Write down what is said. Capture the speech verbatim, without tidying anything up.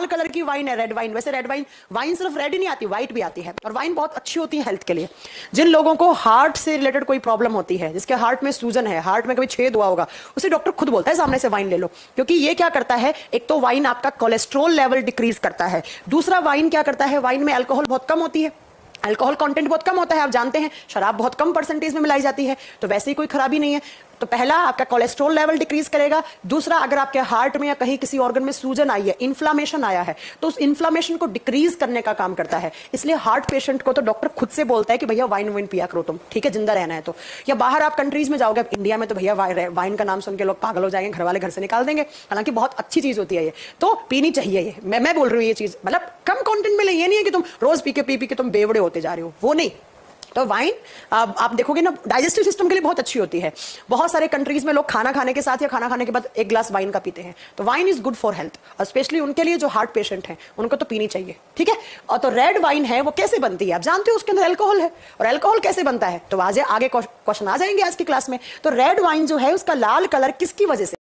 Colour की wine है, red wine. वैसे रेड वाइन वाइन सिर्फ रेड ही नहीं आती, व्हाइट भी आती है, और वाइन बहुत अच्छी होती है हेल्थ के लिए। जिन लोगों को हार्ट से रिलेटेड कोई प्रॉब्लम होती है, जिसके हार्ट में सूजन है, हार्ट में कभी छेद हुआ होगा, उसे डॉक्टर खुद बोलता है सामने से वाइन ले लो, क्योंकि ये क्या करता है, एक तो वाइन आपका कोलेस्ट्रॉल लेवल डिक्रीज करता है, दूसरा वाइन क्या करता है, वाइन में अल्कोहल बहुत कम होती है, अल्कोहल कंटेंट बहुत कम होता है, आप जानते हैं शराब बहुत कम परसेंटेज में मिलाई जाती है, तो वैसे ही कोई खराबी नहीं है। तो पहला आपका कोलेस्ट्रॉल लेवल डिक्रीज करेगा, दूसरा अगर आपके हार्ट में या कहीं किसी ऑर्गन में सूजन आई है, इन्फ्लामेशन आया है, तो उस इन्फ्लामेशन को डिक्रीज करने का काम करता है। इसलिए हार्ट पेशेंट को तो डॉक्टर खुद से बोलता है कि भैया वाइन वाइन पिया करो तुम, ठीक है, जिंदा रहना है तो। या बाहर आप कंट्रीज में जाओगे, इंडिया में तो भैया वाइन का नाम सुन के लोग पागल हो जाएंगे, घर वाले घर से निकाल देंगे, हालांकि बहुत अच्छी चीज होती है ये, तो पीनी चाहिए ये। मैं मैं बोल रही हूँ ये चीज मतलब कम कॉन्टेंट में, ये नहीं है कि तुम रोज पी के पी पी के तुम बेवड़े होते जा रहे हो, वो नहीं। तो वाइन आप, आप देखोगे ना, डाइजेस्टिव सिस्टम के लिए बहुत अच्छी होती है। बहुत सारे कंट्रीज में लोग खाना खाने के साथ या खाना खाने के बाद एक ग्लास वाइन का पीते हैं, तो wine is good for health, और स्पेशली उनके लिए जो हार्ट पेशेंट हैं, उनको तो पीनी चाहिए, ठीक है। और तो रेड वाइन है वो कैसे बनती है आप जानते हो, उसके अंदर अल्कोहल है, और अल्कोहल कैसे बनता है तो आज आगे क्वेश्चन आ जाएंगे आज की क्लास में। तो रेड वाइन जो है उसका लाल कलर किसकी वजह से